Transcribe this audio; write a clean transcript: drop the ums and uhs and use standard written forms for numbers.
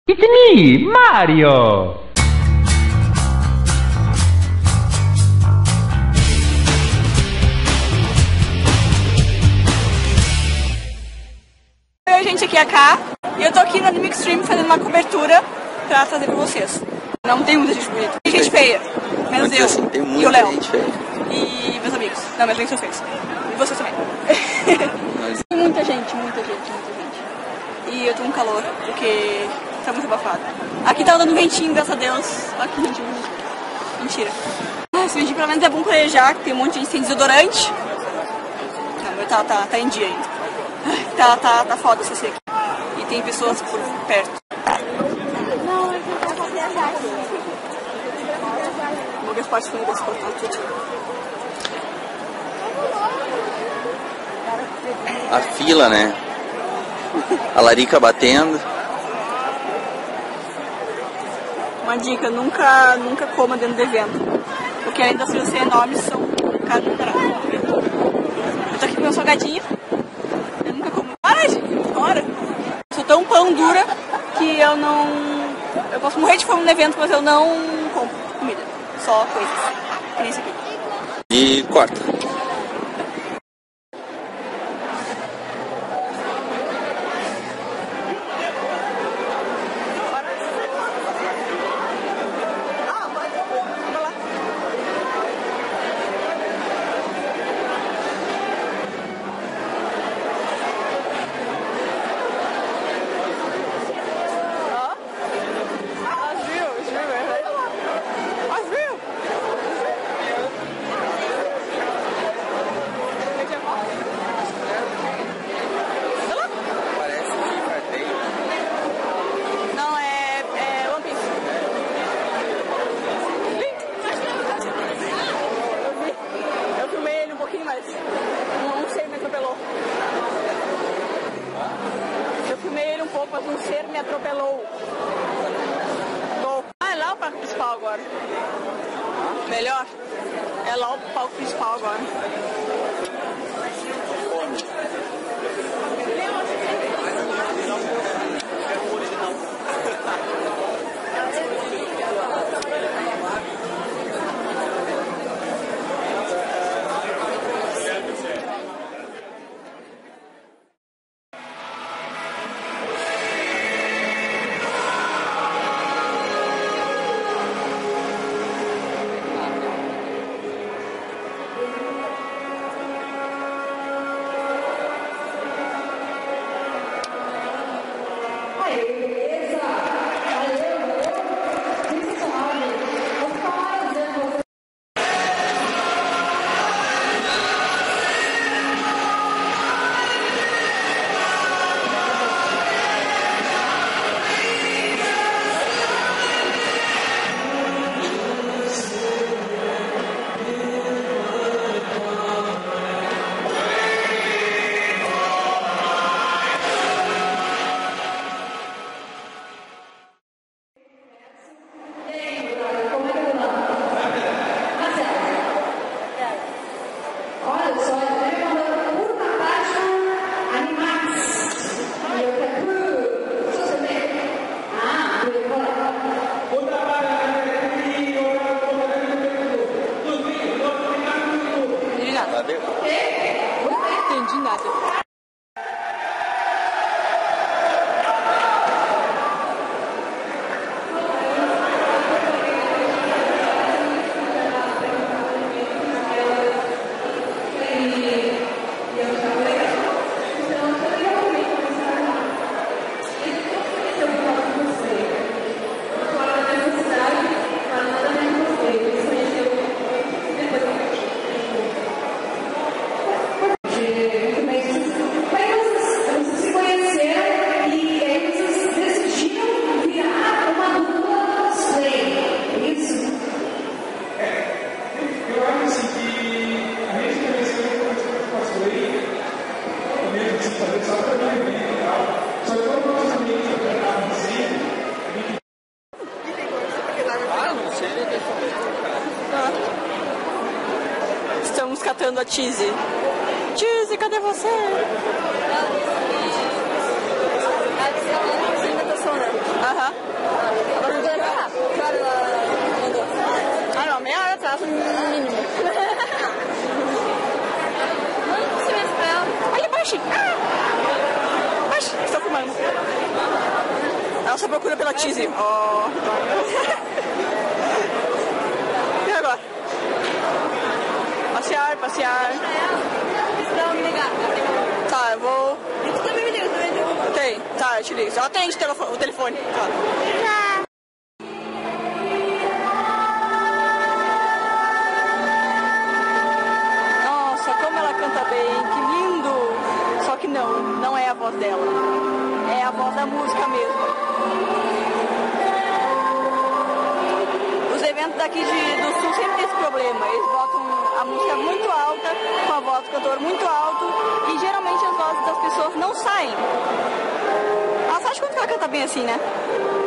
It's me, Mario! Oi, gente, aqui é a Ká e eu tô aqui no Anime Extreme fazendo uma cobertura pra trazer pra vocês. Não tem muita gente bonita, tem gente feia, menos eu assim, tem e o muita Léo gente feia. e meus amigos. Não, meus amigos são feios. E vocês também. Tem muita gente. E eu tô com calor, porque tá muito abafado. Aqui tá dando ventinho, graças a Deus. Aqui, gente, mentira. Esse ventinho pelo menos é bom planejar, que tem um monte de gente sem desodorante. Não, mas tá em dia ainda. Tá foda esse aqui. E tem pessoas por perto. Não, eu vou fazer as artes. Vou ver as partes fundas desse portal tudo. A fila, né? A larica batendo. Uma dica, nunca coma dentro do evento. Porque além das filas serem enormes, são caros do caralho. Eu tô aqui com meu salgadinho. Eu nunca como. Para, gente! Bora! Eu sou tão pão dura que eu não... Eu posso morrer de fome no evento, mas eu não compro comida. Só coisas. Que nem isso aqui. E corta. Mas um ser me atropelou. Ah, é lá o palco principal agora. Melhor? É lá o palco principal agora. Entendi nada. Estamos catando a Cheesy. Cheesy, cadê você? Aham. Ah, não, meia hora atrás, no mínimo. Olha, baixinho. Baixinho, estou filmando. Ela só procura pela Tizzy. Oh. E agora? Passear, passear. Tá, eu vou... Você também me liga, também liga. Ok, tá, eu te ligo. Só atende o telefone. Tá. Nossa, como ela canta bem, que lindo! Só que não é a voz dela. É a voz da música mesmo. Os eventos daqui do Sul sempre tem esse problema. Eles botam a música muito alta, com a voz do cantor muito alto, e geralmente as vozes das pessoas não saem. Ela sabe quando ela canta bem assim, né?